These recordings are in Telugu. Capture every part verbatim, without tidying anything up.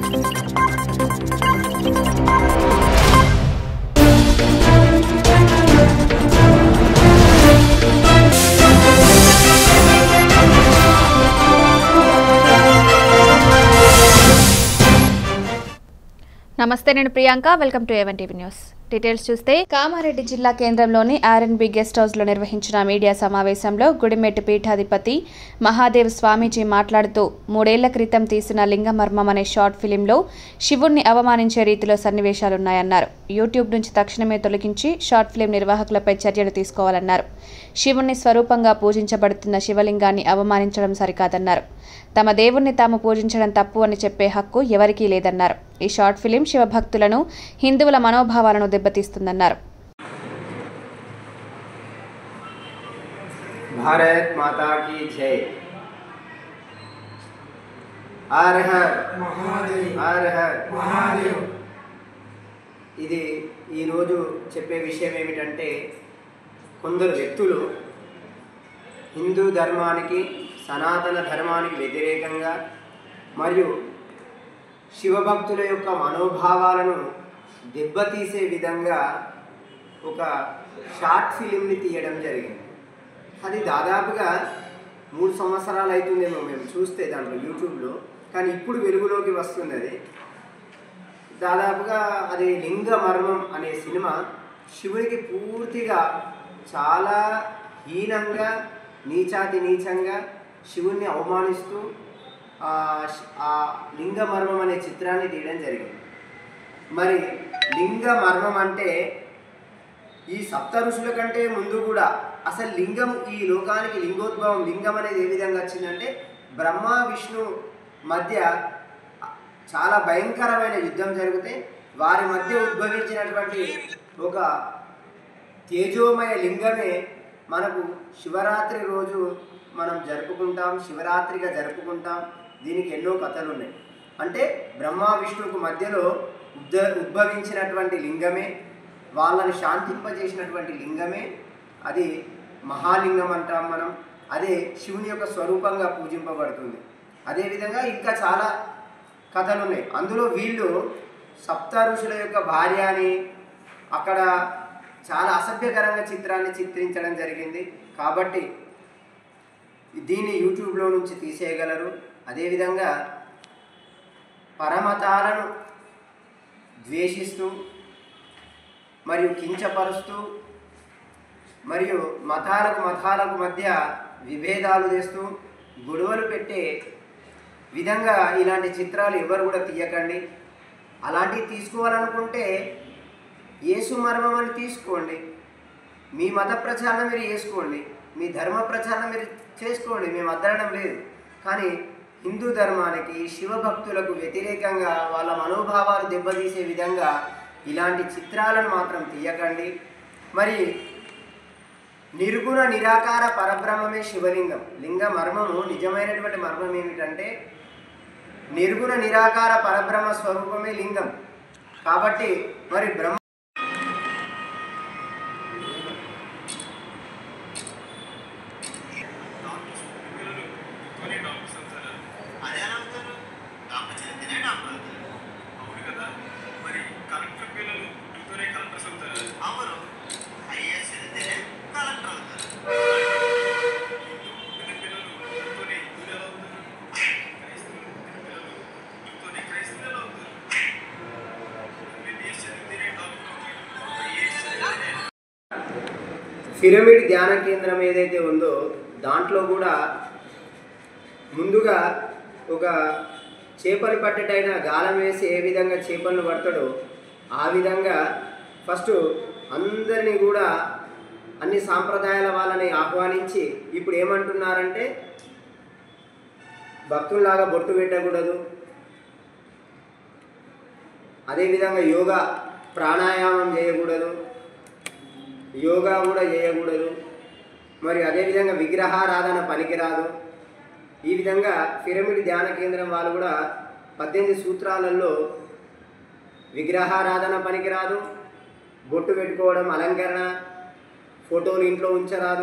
నమస్తే, నేను Priyanka. Welcome to A one TV news. Details చూస్తే, కామారెడ్డి జిల్లా కేంద్రంలోని ఆర్ఎన్బి గెస్ట్ హౌస్ లో నిర్వహించిన మీడియా సమావేశంలో గుడిమెట్టు పీఠాధిపతి మహాదేవ్ స్వామీజీ మాట్లాడుతూ మూడేళ్ల క్రితం తీసిన లింగమర్మం అనే షార్ట్ ఫిలింలో శివుణ్ణి అవమానించే రీతిలో సన్నివేశాలున్నాయన్నారు. యూట్యూబ్ నుంచి తక్షణమే తొలగించి షార్ట్ ఫిలిం నిర్వాహకులపై చర్యలు తీసుకోవాలన్నారు. శివుణ్ణి స్వరూపంగా పూజించబడుతున్న శివలింగాన్ని అవమానించడం సరికాదన్నారు. తమ దేవుణ్ణి తాము పూజించడం తప్పు అని చెప్పే హక్కు ఎవరికీ లేదన్నారు. ఈ షార్ట్ ఫిలిం శివభక్తులను, హిందువుల మనోభావాలను దెబ్బతీస్తుందన్నారు. భారత్ మాతా కీ జై. హర్ హర్ మహాదేవ్, హర్ హర్ మహాదేవ్. ఇది ఈరోజు చెప్పే విషయం ఏమిటంటే, కొందరు వ్యక్తులు హిందూ ధర్మానికి, సనాతన ధర్మానికి వ్యతిరేకంగా మరియు శివభక్తుల యొక్క మనోభావాలను దెబ్బతీసే విధంగా ఒక షార్ట్ ఫిలింని తీయడం జరిగింది. అది దాదాపుగా మూడు సంవత్సరాలు అవుతుందేమో మేము చూస్తే దాంట్లో యూట్యూబ్లో, కానీ ఇప్పుడు వెలుగులోకి వస్తుంది. అది దాదాపుగా అది లింగమర్మం అనే సినిమా శివునికి పూర్తిగా చాలా హీనంగా, నీచాతి నీచంగా శివుణ్ణి అవమానిస్తూ ఆ లింగమర్మం అనే చిత్రాన్ని తీయడం జరిగింది. మరి లింగమర్మం అంటే ఈ సప్త ఋషుల కంటే ముందు కూడా అసలు లింగం, ఈ లోకానికి లింగోద్భవం, లింగం అనేది ఏ విధంగా వచ్చిందంటే, బ్రహ్మ విష్ణు మధ్య చాలా భయంకరమైన యుద్ధం జరిగితే వారి మధ్య ఉద్భవించినటువంటి ఒక తేజోమయ లింగమే మనకు శివరాత్రి రోజు మనం జరుపుకుంటాం, శివరాత్రిగా జరుపుకుంటాం. దీనికి ఎన్నో కథలు ఉన్నాయి. అంటే బ్రహ్మ విష్ణువుకు మధ్యలో ఉద్ద ఉద్భవించినటువంటి లింగమే, వాళ్ళని శాంతింపజేసినటువంటి లింగమే, అది మహాలింగం అంటాం మనం. అదే శివుని యొక్క స్వరూపంగా పూజింపబడుతుంది. అదేవిధంగా ఇంకా చాలా కథలు ఉన్నాయి. అందులో వీళ్ళు సప్త ఋషుల యొక్క భార్య అని అక్కడ చాలా అసభ్యకరంగా చిత్రాన్ని చిత్రించడం జరిగింది. కాబట్టి దీన్ని యూట్యూబ్లో నుంచి తీసేయగలరు. అదేవిధంగా పరమతాలను ద్వేషిస్తూ మరియు కించపరుస్తూ మరియు మతాలకు మతాలకు మధ్య విభేదాలు తెస్తూ గొడవలు పెట్టే విధంగా ఇలాంటి చిత్రాలు ఎవరు కూడా తీయకండి. అలాంటివి తీసుకోవాలనుకుంటే యేసు మర్మం అని తీసుకోండి. మీ మత ప్రచారం మీరు చేసుకోండి, మీ ధర్మ ప్రచారం మీరు చేసుకోండి, మేము అద్దడం లేదు. కానీ హిందూ ధర్మానికి, శివభక్తులకు వ్యతిరేకంగా వాళ్ళ మనోభావాలు దెబ్బతీసే విధంగా ఇలాంటి చిత్రాలను మాత్రం తీయకండి. మరి నిర్గుణ నిరాకార పరబ్రహ్మమే శివలింగం. లింగ మర్మము, నిజమైనటువంటి మర్మం ఏమిటంటే, నిర్గుణ నిరాకార పరబ్రహ్మ స్వరూపమే లింగం. కాబట్టి మరి బ్రహ్మ పిరమిడ్ ధ్యాన కేంద్రం ఏదైతే ఉందో దాంట్లో కూడా ముందుగా ఒక చేపలు పట్టేటైనా గాలం వేసి ఏ విధంగా చేపలను పడతాడో ఆ విధంగా ఫస్ట్ అందరినీ కూడా అన్ని సాంప్రదాయాల వాళ్ళని ఆహ్వానించి ఇప్పుడు ఏమంటున్నారంటే, భక్తుల్లాగా బొట్టు పెట్టకూడదు, అదేవిధంగా యోగా ప్రాణాయామం చేయకూడదు, యోగా కూడా చేయకూడదు, మరి అదేవిధంగా విగ్రహారాధన పనికిరాదు. ఈ విధంగా పిరమిడ్ ధ్యాన కేంద్రం వాళ్ళు కూడా పద్దెనిమిది సూత్రాలలో విగ్రహారాధన పనికిరాదు, బొట్టు పెట్టుకోవడం, అలంకరణ, ఫోటోలు ఇంట్లో ఉంచరాదు,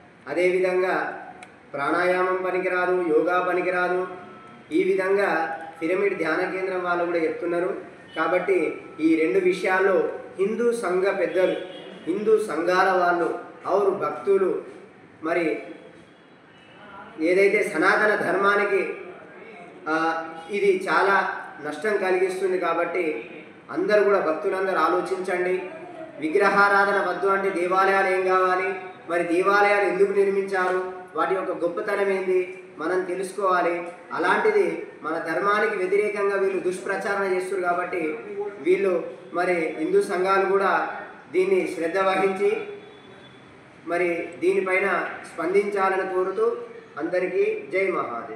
అదేవిధంగా ప్రాణాయామం పనికిరాదు, యోగా పనికిరాదు. ఈ విధంగా పిరమిడ్ ధ్యాన కేంద్రం వాళ్ళు కూడా చెప్తున్నారు. కాబట్టి ఈ రెండు విషయాల్లో హిందూ సంఘ పెద్దలు, హిందూ సంఘాల వాళ్ళు, ఔరు భక్తులు మరి ఏదైతే సనాతన ధర్మానికి ఇది చాలా నష్టం కలిగిస్తుంది. కాబట్టి అందరూ కూడా భక్తులందరూ ఆలోచించండి. విగ్రహారాధన వద్దు అంటే దేవాలయాలు ఏం కావాలి, మరి దేవాలయాలు ఎందుకు నిర్మించారు, వాటి యొక్క గొప్పతనం ఏంది మనం తెలుసుకోవాలి. అలాంటిది మన ధర్మానికి వ్యతిరేకంగా వీళ్ళు దుష్ప్రచారణ చేస్తారు. కాబట్టి వీళ్ళు మరి హిందూ సంఘాలు కూడా దీన్ని శ్రద్ధ వహించి మరి దీనిపైన స్పందించాలని కోరుతూ అందరికీ జై మహాదేవ్.